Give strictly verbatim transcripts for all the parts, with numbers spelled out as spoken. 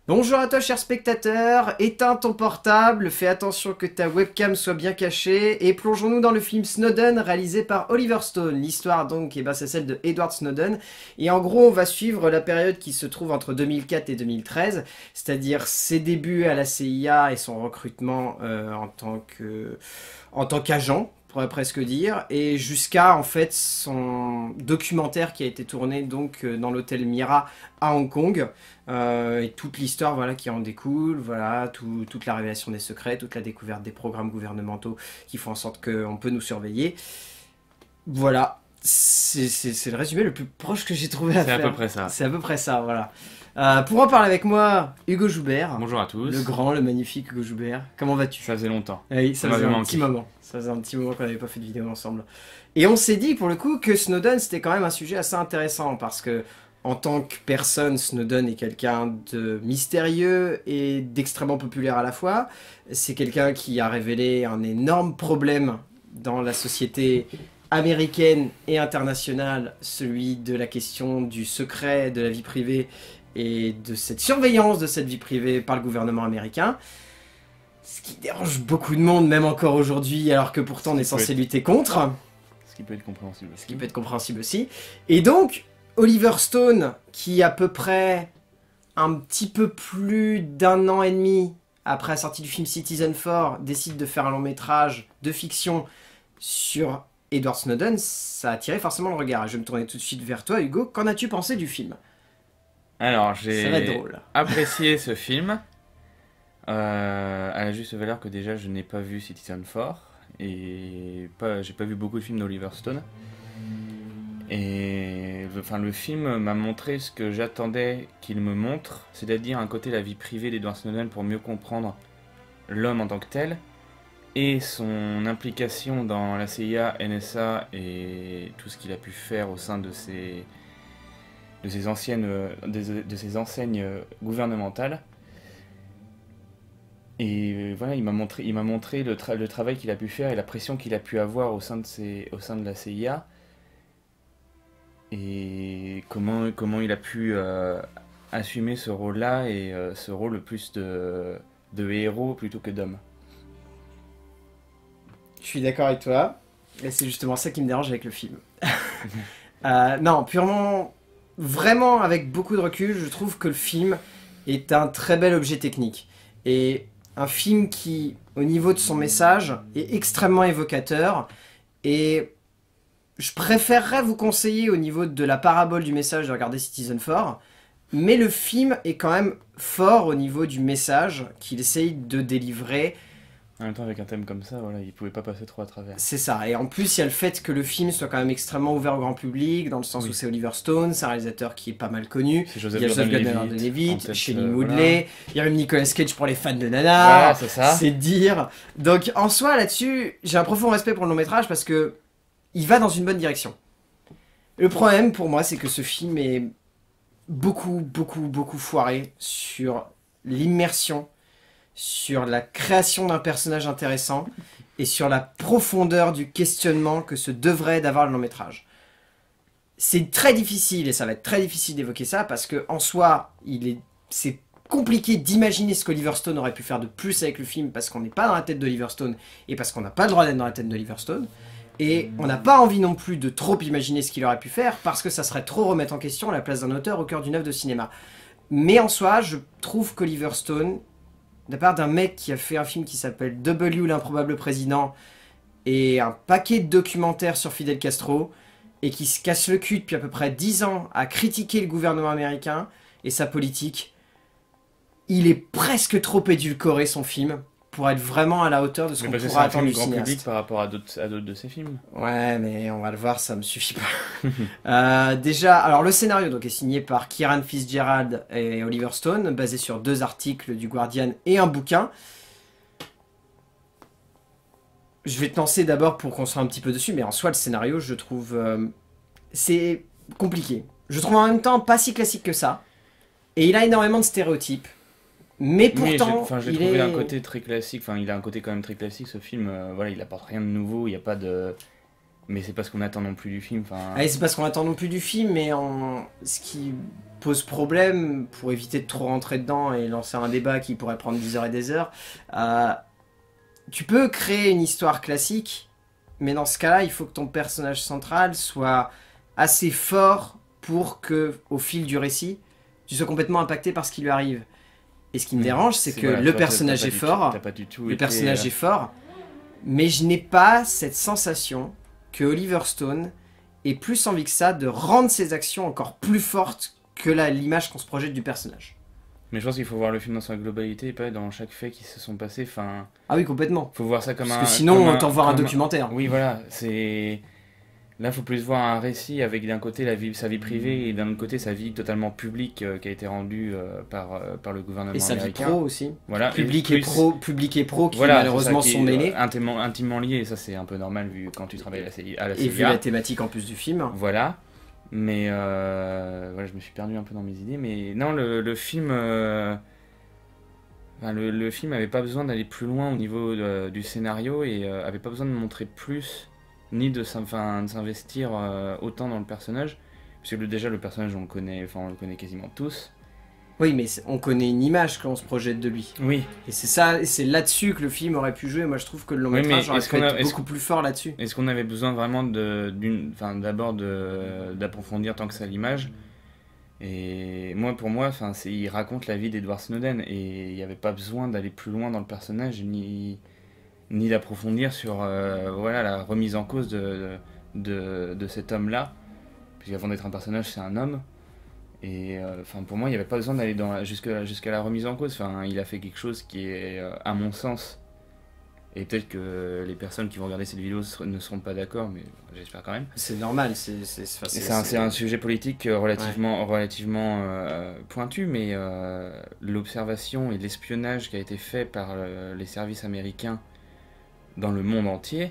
Bonjour à toi cher spectateur, éteins ton portable, fais attention que ta webcam soit bien cachée et plongeons-nous dans le film Snowden réalisé par Oliver Stone. L'histoire donc eh ben, c'est celle de Edward Snowden et en gros on va suivre la période qui se trouve entre deux mille quatre et deux mille treize, c'est-à-dire ses débuts à la C I A et son recrutement euh, en tant que, en tant qu'agent. On pourrait presque dire, et jusqu'à en fait son documentaire qui a été tourné donc dans l'hôtel Mira à Hong Kong, euh, et toute l'histoire voilà qui en découle, voilà tout, toute la révélation des secrets, toute la découverte des programmes gouvernementaux qui font en sorte qu'on peut nous surveiller. Voilà, c'est le résumé le plus proche que j'ai trouvé à faire. C'est à peu près ça. C'est à peu près ça, voilà. Euh, pour en parler avec moi, Hugo Joubert. Bonjour à tous. Le grand, le magnifique Hugo Joubert. Comment vas-tu? Ça faisait longtemps. Oui, ça, ça faisait un manqué. petit moment. Ça faisait un petit moment qu'on n'avait pas fait de vidéo ensemble. Et on s'est dit, pour le coup, que Snowden, c'était quand même un sujet assez intéressant, parce que, en tant que personne, Snowden est quelqu'un de mystérieux et d'extrêmement populaire à la fois. C'est quelqu'un qui a révélé un énorme problème dans la société américaine et internationale, celui de la question du secret, de la vie privée, et de cette surveillance de cette vie privée par le gouvernement américain. Ce qui dérange beaucoup de monde, même encore aujourd'hui, alors que pourtant on est censé être... lutter contre. Ce qui peut être compréhensible aussi. Ce qui peut être compréhensible aussi. Et donc, Oliver Stone, qui à peu près un petit peu plus d'un an et demi après la sortie du film Citizen Four, décide de faire un long métrage de fiction sur Edward Snowden, ça a attiré forcément le regard. Et je vais me tourner tout de suite vers toi, Hugo. Qu'en as-tu pensé du film ? Alors, j'ai apprécié ce film, euh, à la juste valeur que déjà je n'ai pas vu Citizen Four, et pas, j'ai pas vu beaucoup de films d'Oliver Stone. Et enfin, le film m'a montré ce que j'attendais qu'il me montre, c'est-à-dire un côté la vie privée d'Edward Snowden pour mieux comprendre l'homme en tant que tel, et son implication dans la C I A, N S A et tout ce qu'il a pu faire au sein de ses... de ces anciennes, de, de ces enseignes gouvernementales. Et voilà, il m'a montré, il m'a montré le, tra le travail qu'il a pu faire et la pression qu'il a pu avoir au sein de, ses, au sein de la C I A. Et comment, comment il a pu euh, assumer ce rôle-là, et euh, ce rôle plus de, de héros plutôt que d'homme. Je suis d'accord avec toi, et c'est justement ça qui me dérange avec le film. euh, non, purement... Vraiment, avec beaucoup de recul, je trouve que le film est un très bel objet technique. Et un film qui, au niveau de son message, est extrêmement évocateur. Et je préférerais vous conseiller, au niveau de la parabole du message, de regarder Citizen Four. Mais le film est quand même fort au niveau du message qu'il essaye de délivrer. En même temps, avec un thème comme ça, voilà, il pouvait pas passer trop à travers. C'est ça, et en plus, il y a le fait que le film soit quand même extrêmement ouvert au grand public, dans le sens oui. où c'est Oliver Stone, c'est un réalisateur qui est pas mal connu. Il y a Joseph Gordon-Levitt, Shailene Woodley, il y a même Nicolas Cage pour les fans de Nana. Voilà, c'est ça. C'est dire. Donc, en soi, là-dessus, j'ai un profond respect pour le long-métrage parce que il va dans une bonne direction. Le problème, pour moi, c'est que ce film est beaucoup, beaucoup, beaucoup foiré sur l'immersion, sur la création d'un personnage intéressant et sur la profondeur du questionnement que ce devrait d'avoir le long-métrage. C'est très difficile, et ça va être très difficile d'évoquer ça, parce que en soi, il est, c'est compliqué d'imaginer ce qu'Oliver Stone aurait pu faire de plus avec le film, parce qu'on n'est pas dans la tête d'Oliver Stone, et parce qu'on n'a pas le droit d'être dans la tête d'Oliver Stone, et on n'a pas envie non plus de trop imaginer ce qu'il aurait pu faire, parce que ça serait trop remettre en question la place d'un auteur au cœur d'une œuvre de cinéma. Mais en soi, je trouve qu'Oliver Stone, de la part d'un mec qui a fait un film qui s'appelle W, l'improbable président, et un paquet de documentaires sur Fidel Castro, et qui se casse le cul depuis à peu près dix ans à critiquer le gouvernement américain et sa politique, il est presque trop édulcoré son film pour être vraiment à la hauteur de ce qu'on pourra attendre du cinéaste. C'est un film grand public par rapport à d'autres de ses films. Ouais, mais on va le voir, ça me suffit pas. euh, déjà, alors le scénario donc, est signé par Kieran Fitzgerald et Oliver Stone, basé sur deux articles du Guardian et un bouquin. Je vais te lancer d'abord pour qu'on soit un petit peu dessus, mais en soi, le scénario, je trouve... Euh, c'est compliqué. Je trouve en même temps pas si classique que ça. Et il a énormément de stéréotypes. Mais pourtant, oui, je l'ai trouvé est... un côté très classique. Enfin, il a un côté quand même très classique, ce film. Euh, voilà, il apporte rien de nouveau. Il n'y a pas de... mais c'est pas ce qu'on attend non plus du film. Enfin, Ah, et c'est pas ce qu'on attend non plus du film, mais en... ce qui pose problème, pour éviter de trop rentrer dedans et lancer un débat qui pourrait prendre des heures et des heures, euh, tu peux créer une histoire classique, mais dans ce cas-là, il faut que ton personnage central soit assez fort pour que, au fil du récit, tu sois complètement impacté par ce qui lui arrive. Et ce qui me dérange, c'est que voilà, le toi, personnage t'as pas est du fort, tout- t'as pas du tout le été, personnage euh, est fort, mais je n'ai pas cette sensation que Oliver Stone ait plus envie que ça de rendre ses actions encore plus fortes que la- l'image qu'on se projette du personnage. Mais je pense qu'il faut voir le film dans sa globalité et pas dans chaque fait qui se sont passés. Enfin, Ah oui, complètement. faut voir ça comme Parce un. que sinon, comme autant voir un comme documentaire. Oui, voilà. C'est. Là, faut plus voir un récit avec d'un côté la vie, sa vie privée et d'un autre côté sa vie totalement publique euh, qui a été rendue euh, par, euh, par le gouvernement Et sa vie américain. pro aussi. Voilà. Public et, et, plus- pro, public et pro qui voilà, malheureusement c'est ça, qui sont est, mêlés. euh, Intimement, intimement liés, et ça c'est un peu normal vu quand tu travailles à la, C I à la Et vu C I A. la thématique en plus du film. Voilà. Mais euh, voilà, je me suis perdu un peu dans mes idées. Mais non, le, le film. euh, enfin, le, le film avait pas besoin d'aller plus loin au niveau de- du scénario et euh, avait pas besoin de montrer plus, ni de s'in- enfin, de s'investir euh, autant dans le personnage. Parce que le- déjà, le personnage, on le connaît, enfin, on le connaît quasiment tous. Oui, mais c'est- on connaît une image quand on se projette de lui. Oui. Et c'est ça, et c'est là-dessus que le film aurait pu jouer. Moi, je trouve que le long Oui, mais métrage aurait est-ce pu qu'on a- être est-ce beaucoup plus fort là-dessus. Est-ce qu'on avait besoin vraiment de, d'une, enfin, d'abord de, d'approfondir tant que ça l'image? Et moi, pour moi, enfin, c'est, il raconte la vie d'Edward Snowden et il n'y avait pas besoin d'aller plus loin dans le personnage ni, ni d'approfondir sur euh, voilà, la remise en cause de, de, de cet homme-là. Puisqu'avant d'être un personnage, c'est un homme. Et euh, enfin, pour moi, il n'y avait pas besoin d'aller dans la- jusqu'à, jusqu'à la remise en cause. Enfin, il a fait quelque chose qui est, euh, à mon sens, et peut-être que les personnes qui vont regarder cette vidéo ser- ne seront pas d'accord, mais j'espère quand même. C'est normal. C'est c'est- c'est- Et C'est un, c'est un sujet politique euh, relativement, relativement euh, pointu, mais euh, l'observation et l'espionnage qui a été fait par euh, les services américains dans le monde entier,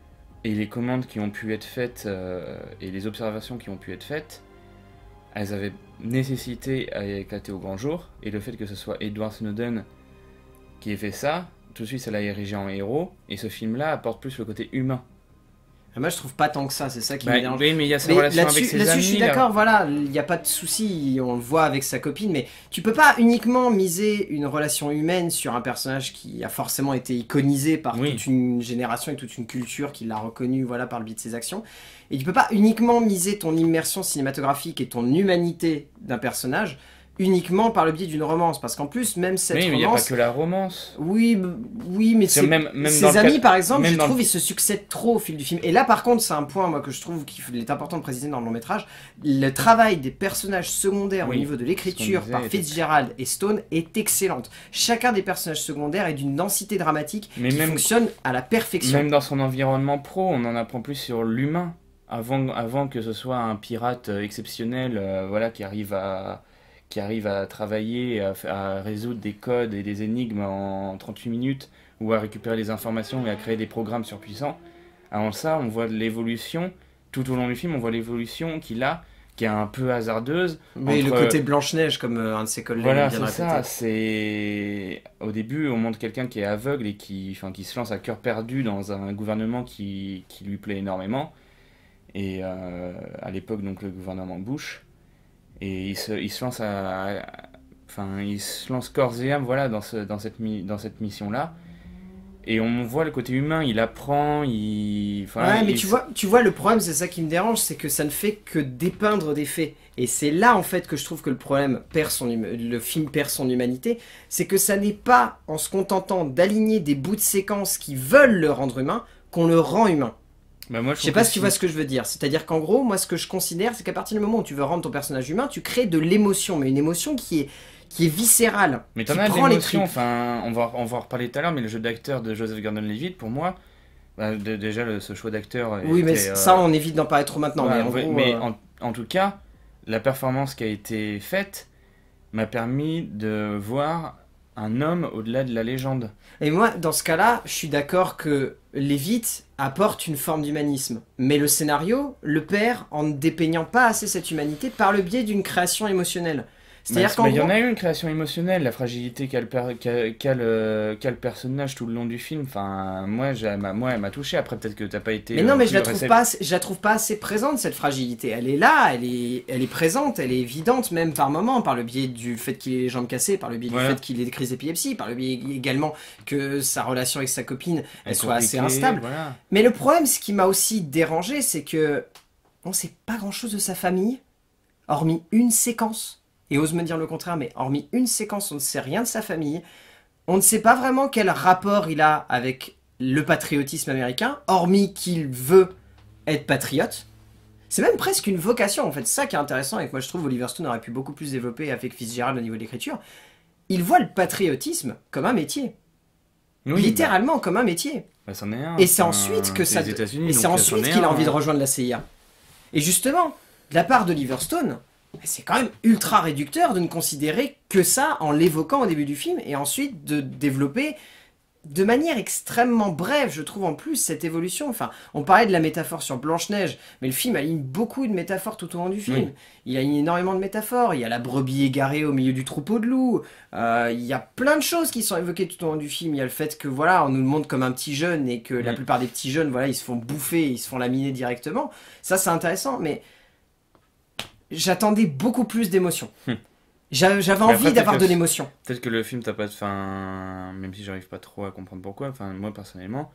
et les commandes qui ont pu être faites, euh, et les observations qui ont pu être faites, elles avaient nécessité à éclater au grand jour, et le fait que ce soit Edward Snowden qui ait fait ça, tout de suite ça l'a érigé en héros, et ce film-là apporte plus le côté humain. Ah, moi, je trouve pas tant que ça. C'est ça qui Bah, me dérange. oui, mais il y a sa Mais relation avec là-dessus, ses là-dessus, amis. je suis là. d'accord, voilà, il n'y a pas de souci, on le voit avec sa copine, mais tu peux pas uniquement miser une relation humaine sur un personnage qui a forcément été iconisé par Oui. toute une génération et toute une culture qui l'a reconnu, voilà, par le biais de ses actions. Et tu peux pas uniquement miser ton immersion cinématographique et ton humanité d'un personnage uniquement par le biais d'une romance, parce qu'en plus, même cette Oui, mais il n'y a pas romance... que la romance. Oui, b- oui, mais C'est c'est même- même dans ses le amis, cas- par exemple, même je dans trouve, le- ils se succèdent trop au fil du film. Et là, par contre, c'est un point, moi, que je trouve qu'il est important de préciser dans le long métrage. Le travail des personnages secondaires Oui, au niveau de ce l'écriture qu'on disait par était- Fitzgerald et Stone est excellente. Chacun des personnages secondaires est d'une densité dramatique Mais qui même- fonctionne à la perfection. Même dans son environnement pro, on en apprend plus sur l'humain. Avant, avant que ce soit un pirate euh, exceptionnel euh, voilà, qui, arrive à, qui arrive à travailler, à, fa- à résoudre des codes et des énigmes en trente-huit minutes, ou à récupérer des informations et à créer des programmes surpuissants. Avant ça, on voit de l'évolution, tout au long du film, on voit l'évolution qu'il a, qui est un peu hasardeuse. Mais entre- le côté Blanche-Neige, comme euh, un de ses collègues Voilà, vient de c'est répéter. ça. C'est au début, on montre quelqu'un qui est aveugle et qui, enfin, qui se lance à cœur perdu dans un gouvernement qui, qui lui plaît énormément. Et euh, à l'époque, donc le gouvernement Bush. Et il se, il se lance à, à- enfin, il se lance corps et âme, voilà, dans ce, dans cette, mi- dans cette mission-là. Et on voit le côté humain. Il apprend, il, enfin, Ouais, mais il tu s- vois, tu vois, le problème, c'est ça qui me dérange, c'est que ça ne fait que dépeindre des faits. Et c'est là, en fait, que je trouve que le problème perd son hum- le film perd son humanité, c'est que ça n'est pas en se contentant d'aligner des bouts de séquences qui veulent le rendre humain qu'on le rend humain. Bah, moi, Je sais trouve pas que si tu si. vois ce que je veux dire. C'est-à-dire qu'en gros, moi, ce que je considère, c'est qu'à partir du moment où tu veux rendre ton personnage humain, tu crées de l'émotion, mais une émotion qui est qui est viscérale, Mais qui t'en as de prend les l'émotion, tripes. enfin, on va, on va en reparler tout à l'heure, mais le jeu d'acteur de Joseph Gordon-Levitt, pour moi, bah, de- déjà le- ce choix d'acteur. Oui, mais était, euh, ça, on évite d'en parler trop maintenant. voilà, mais en ouais, gros, mais euh, en, en tout cas, la performance qui a été faite m'a permis de voir un homme au-delà de la légende. Et moi, dans ce cas-là, je suis d'accord que Levitt apporte une forme d'humanisme. Mais le scénario le perd en ne dépeignant pas assez cette humanité par le biais d'une création émotionnelle. C'est-à-dire Bah, qu'en bah, il y gros... en a eu une création émotionnelle, la fragilité qu'a le, per- qu'a- qu'a le, qu'a le personnage tout le long du film. Enfin, moi, j'ai- m'a- moi elle m'a touché. Après, peut-être que t'as pas été Mais non, euh, mais je plus la trouve réceptif. pas, assez- je la trouve pas assez présente cette fragilité. Elle est là, elle est, elle est présente, elle est évidente même par moments, par le biais du fait qu'il ait les jambes cassées, par le biais Voilà. du fait qu'il ait des crises d'épilepsie, par le biais également que sa relation avec sa copine, elle Elle est soit assez compliquée, instable. Voilà. Mais le problème, ce qui m'a aussi dérangé, c'est que on sait pas grand-chose de sa famille, hormis une séquence. Et ose me dire le contraire, mais hormis une séquence, on ne sait rien de sa famille. On ne sait pas vraiment quel rapport il a avec le patriotisme américain, hormis qu'il veut être patriote. C'est même presque une vocation, en fait. C'est ça qui est intéressant et que moi je trouve Oliver Stone aurait pu beaucoup plus développer avec Fitzgerald au niveau de l'écriture. Il voit le patriotisme comme un métier. Oui, Littéralement comme un métier. Bah, bah, c'en est un. Et c'est Enfin, ensuite que ça... les États-Unis, Et c'est donc, ensuite c'en est qu'il a un, envie de hein. rejoindre la C I A. Et justement, de la part d'Oliver Stone, c'est quand même ultra réducteur de ne considérer que ça en l'évoquant au début du film et ensuite de développer de manière extrêmement brève, je trouve en plus, cette évolution. Enfin, on parlait de la métaphore sur Blanche-Neige, mais le film aligne beaucoup de métaphores tout au long du film. Oui. Il aligne énormément de métaphores. Il y a la brebis égarée au milieu du troupeau de loups. Euh, il y a plein de choses qui sont évoquées tout au long du film. Il y a le fait que, voilà, on nous le montre comme un petit jeune et que la Mm. plupart des petits jeunes, voilà, ils se font bouffer, ils se font laminer directement. Ça, c'est intéressant, mais j'attendais beaucoup plus d'émotion. Hmm. J'a- J'avais Mais envie après, d'avoir peut-être de que- l'émotion. Peut-être que le film t'a pas de fin, même si j'arrive pas trop à comprendre pourquoi. Enfin, moi personnellement,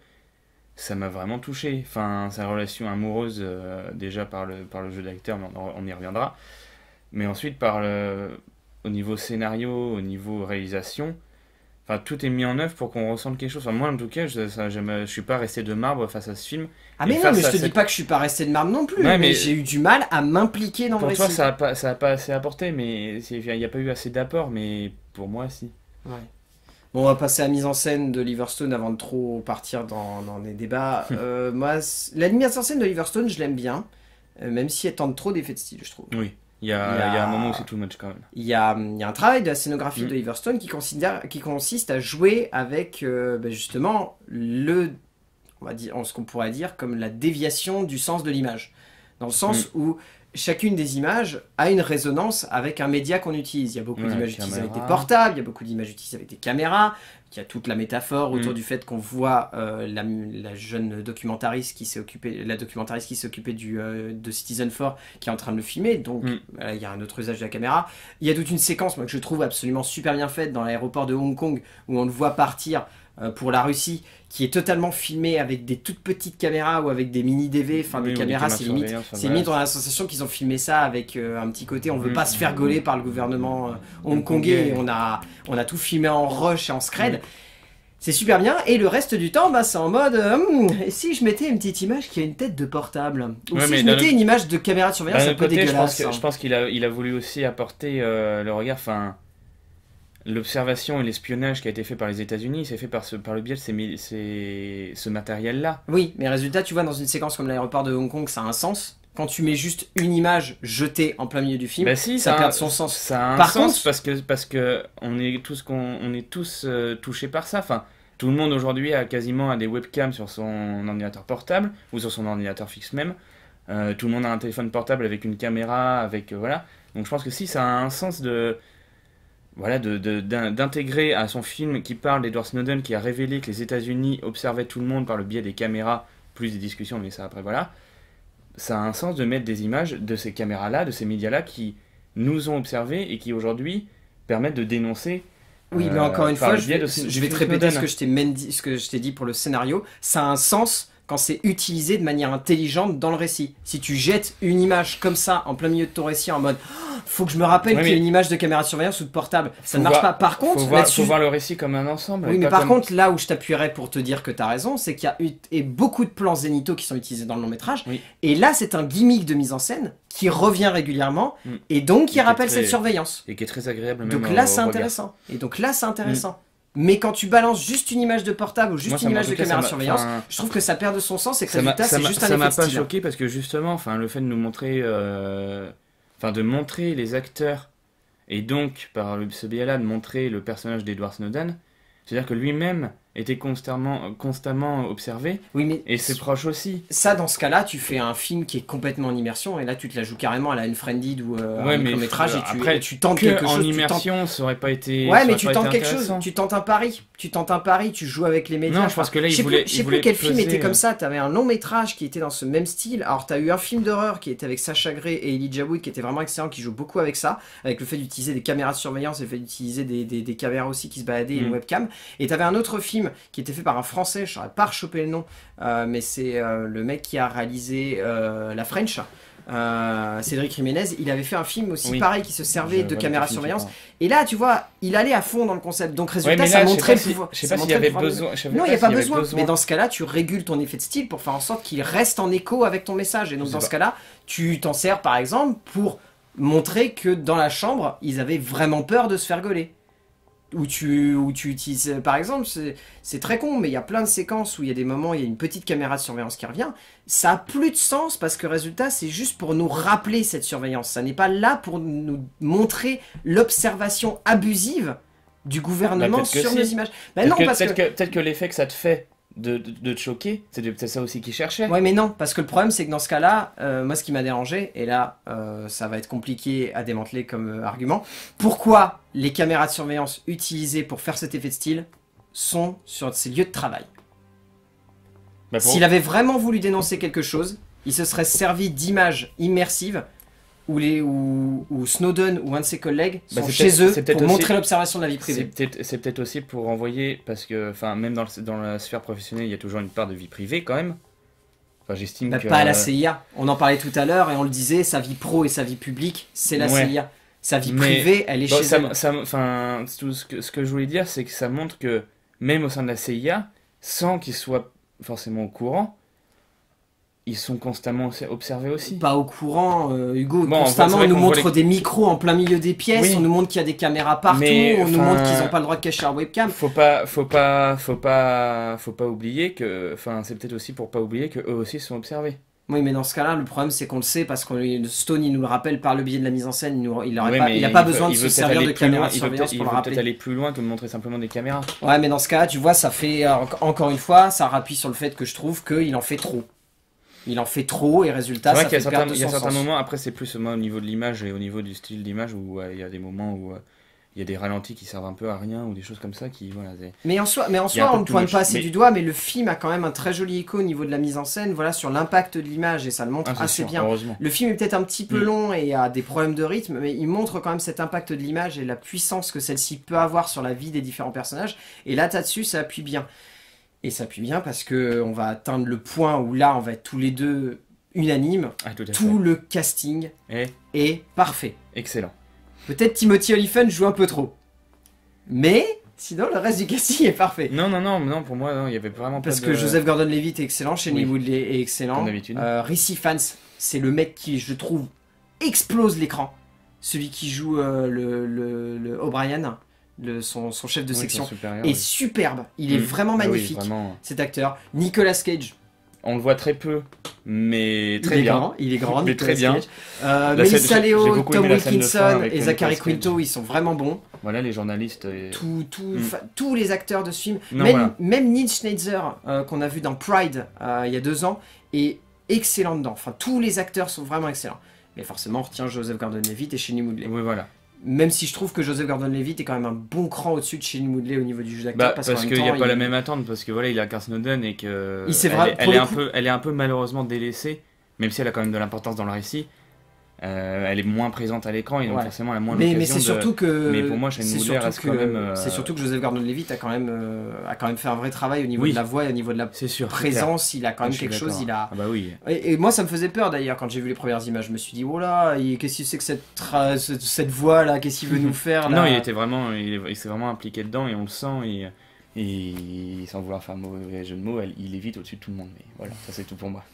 ça m'a vraiment touché. Enfin, sa relation amoureuse, euh, déjà par le, par le jeu d'acteur, mais on, on y reviendra. Mais ensuite, par le, au niveau scénario, au niveau réalisation, enfin, tout est mis en œuvre pour qu'on ressente quelque chose. Enfin, moi, en tout cas, je, ça, je, me- je suis pas resté de marbre face à ce film. Ah Et mais non, face mais je à te dis cette- pas que je suis pas resté de marbre non plus, Ouais, mais, mais- j'ai eu du mal à m'impliquer dans Pour le toi, récit. ça a pas, ça a pas assez apporté, mais c'est- il n'y a pas eu assez d'apport, mais pour moi, si. Ouais. Bon, on va passer à la mise en scène de Liverstone avant de trop partir dans, dans des débats. Euh, moi, c- la mise en scène de Liverstone, je l'aime bien, euh, même si elle tente trop d'effets de style, je trouve. Oui. Il y a, Il y a- il y a un moment où c'est too much quand même. Il y a, il y a un travail de la scénographie Mm. de Liverstone qui, considère, qui consiste à jouer avec euh, ben justement le, on va dire, ce qu'on pourrait dire comme la déviation du sens de l'image. Dans le sens où chacune des images a une résonance avec un média qu'on utilise. Il y a beaucoup Ouais, d'images utilisées avec des caméra. portables, il y a beaucoup d'images utilisées avec des caméras, il y a toute la métaphore autour Mm. du fait qu'on voit euh, la, la jeune documentariste qui s'est occupée, la documentariste qui s'est occupée du, euh, de Citizen four qui est en train de le filmer, donc Mm. voilà, il y a un autre usage de la caméra. Il y a toute une séquence moi, que je trouve absolument super bien faite dans l'aéroport de Hong Kong où on le voit partir euh, pour la Russie, qui est totalement filmé avec des toutes petites caméras ou avec des mini D V, enfin Oui, des ou des caméras, caméras c'est limite, surveillance, enfin, c'est limite on a la sensation qu'ils ont filmé ça avec euh, un petit côté, on veut Mm. pas se faire gauler par le gouvernement euh, hongkongais, et on a, on a tout filmé en rush et en scred. Mm. C'est super bien, et le reste du temps, bah, c'est en mode, euh, Hum, et si je mettais une petite image qui a une tête de portable, ou Ouais, si mais je d'un mettais autre- une image de caméra de surveillance D'un un autre peu côté, je pense dégueulasse. que- hein. je pense qu'il a, il a voulu aussi apporter euh, le regard, enfin, l'observation et l'espionnage qui a été fait par les États-Unis, c'est fait par, ce, par le biais de ces, mi- ces- ce matériel-là. Oui, mais résultat, tu vois, dans une séquence comme l'aéroport de Hong Kong, ça a un sens. Quand tu mets juste une image jetée en plein milieu du film, Bah si, ça a- perd son sens. Ça a un Par sens contre- parce que parce que on est tous qu'on- on est tous euh, touchés par ça. Enfin, tout le monde aujourd'hui a quasiment a des webcams sur son ordinateur portable ou sur son ordinateur fixe même. Euh, tout le monde a un téléphone portable avec une caméra, avec euh, voilà. Donc je pense que si ça a un sens de voilà de de- d'in- d'intégrer à son film qui parle d'Edward Snowden qui a révélé que les États-Unis observaient tout le monde par le biais des caméras plus des discussions, mais ça après voilà. Ça a un sens de mettre des images de ces caméras-là, de ces médias-là qui nous ont observés et qui aujourd'hui permettent de dénoncer. Oui, mais euh, encore une par fois, le je biais vais, de je vais te Snowden. répéter ce que je t'ai même dit- ce que je t'ai dit pour le scénario. Ça a un sens quand c'est utilisé de manière intelligente dans le récit. Si tu jettes une image comme ça en plein milieu de ton récit en mode oh, faut que je me rappelle Oui, qu'il y a mais- une image de caméra de surveillance ou de portable, ça Faut ne marche voir- pas. Par contre, faut voir, là-dessus, faut voir le récit comme un ensemble. oui, et mais pas par comme- contre, là où je t'appuierais pour te dire que t'as raison, c'est qu'il y a eu et beaucoup de plans zénithaux qui sont utilisés dans le long métrage. Oui. Et là, c'est un gimmick de mise en scène qui revient régulièrement Mm. et donc Et qui qui est rappelle très- cette surveillance. et qui est très agréable même Donc au- là, au c'est regard. intéressant. Et donc là, c'est intéressant. Mais quand tu balances juste une image de portable ou juste Moi, ça une m'a- image en de tout cas, caméra de ça m'a- surveillance, enfin, je trouve que ça perd de son sens et que Ça m'a résultat, ça c'est m'a- juste un ça effet m'a de pas style. choqué parce que justement, enfin, le fait de nous montrer, euh, enfin, de montrer les acteurs et donc par le- ce biais-là de montrer le personnage d'Edward Snowden, c'est-à-dire que lui-même était constamment, constamment observé, Oui, mais et ses proches aussi. ça, dans ce cas-là, tu fais un film qui est complètement en immersion, et là, tu te la joues carrément à la Unfriended ou euh, Ouais, un mais micro-métrage, et tu, après, et tu tentes que quelque en chose. tu tentes- immersion, ça aurait pas été. Ouais, ça mais aurait tu pas tentes été quelque chose, intéressant. tu tentes un pari, tu tentes un pari, tu joues avec les médias. Non, je pense que là, il je sais voulait- plus, je il sais voulait plus quel film peser, était euh. comme ça. T'avais un long métrage qui était dans ce même style. Alors, t'as eu un film d'horreur qui était avec Sacha Grey et Elijah Wood qui était vraiment excellent, qui joue beaucoup avec ça, avec le fait d'utiliser des caméras de surveillance et le fait d'utiliser des, des, des caméras aussi qui se baladaient et une Mm. webcam. Et t'avais un autre film qui était fait par un Français, je saurais pas choper le nom, euh, mais c'est euh, le mec qui a réalisé euh, La French. Euh, Cédric Jiménez, il avait fait un film aussi Oui. pareil qui se servait Je de vois caméras le de film, surveillance. je sais Et là, tu vois, il allait à fond dans le concept. Donc, pas. résultat, Ouais, mais ça là, je sais montrait pas le si- pouvoir. je sais ça pas s'il y montrait le avait pouvoir de- besoin. je savais Non, il pas n'y a s'il pas avait besoin. Mais dans ce cas-là, tu régules ton effet de style pour faire en sorte qu'il reste en écho avec ton message. Et donc, Je dans sais ce cas-là, tu t'en sers par exemple pour montrer que dans la chambre, ils avaient vraiment peur de se faire gauler. Où tu, où tu utilises, par exemple, c'est c'est très con, mais il y a plein de séquences où il y a des moments, il y a une petite caméra de surveillance qui revient. Ça a plus de sens parce que résultat, c'est juste pour nous rappeler cette surveillance. Ça n'est pas là pour nous montrer l'observation abusive du gouvernement Bah, peut-être que sur si. nos images. Bah Peut-être non, que, parce que... peut-être que, peut-être que l'effet que ça te fait de, de, de te choquer, c'est de- peut-être ça aussi qu'il cherchait. Ouais, mais non, parce que le problème, c'est que dans ce cas-là, euh, moi, ce qui m'a dérangé, et là, euh, ça va être compliqué à démanteler comme euh, argument, pourquoi les caméras de surveillance utilisées pour faire cet effet de style sont sur ces lieux de travail? Bah, pour- S'il avait vraiment voulu dénoncer quelque chose, il se serait servi d'images immersives où, les, où, où Snowden ou un de ses collègues Bah, sont c'est chez peut-être- eux c'est peut-être pour aussi- montrer l'observation de la vie C'est privée. peut-être c'est peut-être aussi pour envoyer, parce que, enfin, même dans, le- dans la sphère professionnelle, il y a toujours une part de vie privée quand même. Enfin, j'estime Bah, que. pas à la C I A. On en parlait tout à l'heure et on le disait, sa vie pro et sa vie publique, c'est la Ouais. C I A. Sa vie Mais- privée, elle est Bon, chez ça, elle. ça, enfin, tout ce que, ce que je voulais dire, c'est que ça montre que même au sein de la C I A, sans qu'ils soient forcément au courant, ils sont constamment obs- observés aussi. Pas au courant, euh, Hugo. Bon, constamment, c'est on vrai nous qu'on montre voit les- des micros en plein milieu des pièces, Oui. on nous montre qu'il y a des caméras partout, Mais, on nous enfin, montre qu'ils n'ont pas le droit de cacher leur webcam. Faut pas, faut pas, faut pas, faut pas oublier que, enfin, c'est peut-être aussi pour pas oublier que eux aussi sont observés. Oui, mais dans ce cas-là, le problème, c'est qu'on le sait parce que Stone, il nous le rappelle par le biais de la mise en scène. Il nous- il n'aurait Ouais, pas, mais il a pas veut- besoin de il se veut peut-être servir aller de plus caméra loin, de il veut surveillance peut-être- pour le il veut peut-être rappeler. aller plus loin que de montrer simplement des caméras. Ouais, mais dans ce cas, tu vois, ça fait, alors, encore une fois, ça rappuie sur le fait que je trouve qu'il en fait trop. Il en fait trop et C'est résultat, vrai ça qu'il y fait a perdre certains, de il y a son certains sens. moments, après c'est plus moi au niveau de l'image et au niveau du style d'image où euh, il y a des moments où euh, il y a des ralentis qui servent un peu à rien ou des choses comme ça qui, voilà. c'est- Mais en soi, mais en Il y a un soi peu on ne de too pointe much, pas assez mais- du doigt, mais le film a quand même un très joli écho au niveau de la mise en scène, voilà, sur l'impact de l'image et ça le montre Ah, c'est assez sûr, bien. heureusement. Le film est peut-être un petit peu Mm. long et a des problèmes de rythme, mais il montre quand même cet impact de l'image et la puissance que celle-ci peut avoir sur la vie des différents personnages. Et là, là-dessus, ça appuie bien. Et ça appuie bien parce que on va atteindre le point où là, on va être tous les deux unanimes. Ah, tout à Tout fait. le casting Eh, est parfait. excellent. Peut-être Timothy Olyphant joue un peu trop. Mais sinon, le reste du casting est parfait. Non, non, non, non, pour moi, non, il y avait vraiment Parce pas que de... Joseph Gordon-Levitt est excellent, Shailene Oui. Woodley est excellent. Comme d'habitude. Euh, Ricci Fans, c'est le mec qui, je trouve, explose l'écran. Celui qui joue euh, le, le, le O'Brien, le, son, son chef de Oui, section, son supérieur, est oui. superbe. Il est Mm. vraiment Ah oui, magnifique, vraiment. cet acteur. Nicolas Cage, On le voit très peu, mais très il est bien. grand, il est grand, Mais Nicolas très bien. Cage. Euh, La scène- Melissa j'ai- j'ai Leo, beaucoup Tom aimé la scène de fin Wilkinson avec et Nicolas Zachary Cage. Quinto, ils sont vraiment bons. Voilà, les journalistes. et- Tout, tout, Mm. fa- tous les acteurs de ce film, Non, même, voilà. même Neil Schneider euh, qu'on a vu dans Pride euh, il y a deux ans est excellent dedans. Enfin, tous les acteurs sont vraiment excellents. Mais forcément, on retient Joseph Gordon-Levitt et Shailene Woodley. Oui, voilà. Même si je trouve que Joseph Gordon-Levitt est quand même un bon cran au-dessus de Shailene Woodley au niveau du jeu d'acteur. Bah, parce parce qu'en qu'il même n'y a temps, pas il- la même attente, parce que voilà, il a Carl Snowden et que. Il s'est elle, vra- est- pour elle le est un coup- peu, elle est un peu malheureusement délaissée, même si elle a quand même de l'importance dans le récit. Euh, elle est moins présente à l'écran et donc Ouais. forcément elle a moins Mais, l'occasion mais c'est de... surtout que. Mais pour moi, Shailene c'est Woodley surtout reste que- quand même, euh, C'est surtout que Joseph Gordon-Levitt a quand même euh, a quand même fait un vrai travail au niveau Oui. de la voix et au niveau de la C'est sûr. c'est clair. présence. Il a quand Ah, même je suis quelque chose. d'accord. Il a. Ah bah oui. Et, et moi, ça me faisait peur d'ailleurs quand j'ai vu les premières images. Je me suis dit, oh là, il- qu'est-ce que c'est que cette, tra- cette, cette voix là? Qu'est-ce qu'il veut nous faire là? Non, il était vraiment, il, est- il s'est vraiment impliqué dedans et on le sent et, et sans vouloir faire un mauvais jeu de mots, elle- il est vite au-dessus de tout le monde. Mais voilà, ça c'est tout pour moi.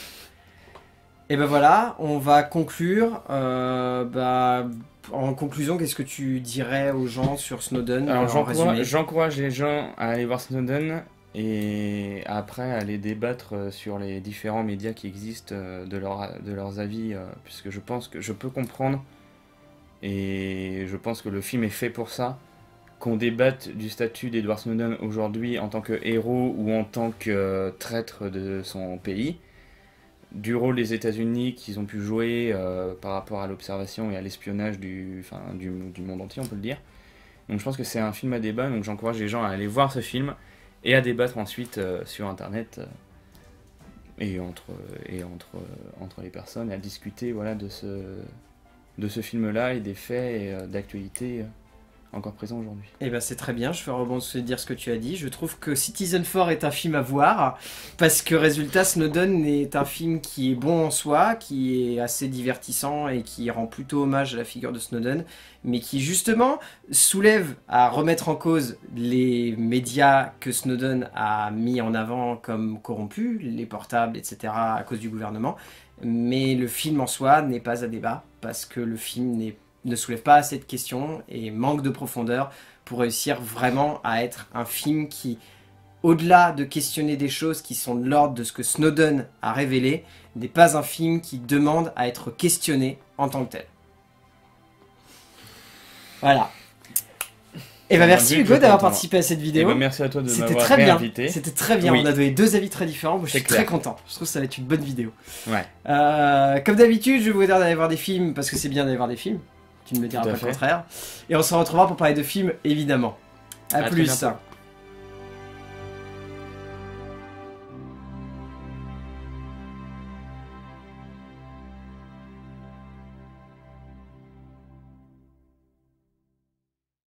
Et ben voilà, on va conclure. Euh, bah, en conclusion, qu'est-ce que tu dirais aux gens sur Snowden Alors en j'encourage, résumé j'encourage les gens à aller voir Snowden et après à aller débattre euh, sur les différents médias qui existent euh, de, leur, de leurs avis, euh, puisque je pense que je peux comprendre et je pense que le film est fait pour ça, qu'on débatte du statut d'Edward Snowden aujourd'hui en tant que héros ou en tant que euh, traître de son pays, du rôle des États-Unis qu'ils ont pu jouer euh, par rapport à l'observation et à l'espionnage du, enfin, du, du monde entier, on peut le dire. Donc je pense que c'est un film à débat, donc j'encourage les gens à aller voir ce film et à débattre ensuite euh, sur Internet euh, et, entre, et entre, euh, entre les personnes, et à discuter voilà, de ce, de ce film-là et des faits et euh, d'actualité euh, encore présents aujourd'hui. Eh ben c'est très bien, je vais rebondir ce que tu as dit. Je trouve que Citizen quatre est un film à voir, parce que résultat, Snowden est un film qui est bon en soi, qui est assez divertissant et qui rend plutôt hommage à la figure de Snowden, mais qui justement soulève à remettre en cause les médias que Snowden a mis en avant comme corrompus, les portables, et cetera, à cause du gouvernement. Mais le film en soi n'est pas à débat, parce que le film n'est ne soulève pas assez de questions et manque de profondeur pour réussir vraiment à être un film qui, au-delà de questionner des choses qui sont de l'ordre de ce que Snowden a révélé, n'est pas un film qui demande à être questionné en tant que tel. Voilà. Et bah merci Hugo d'avoir participé à cette vidéo. Et bah merci à toi de C'était m'avoir très bien. réinvité. C'était très bien. Oui. On a donné deux avis très différents. Moi, je suis clair. très content. Je trouve que ça va être une bonne vidéo. Ouais. Euh, comme d'habitude, je vais vous dire d'aller voir des films parce que c'est bien d'aller voir des films. Tu ne me diras Tout à pas le fait. contraire. Et on se retrouvera pour parler de films, évidemment. A À très plus. bientôt.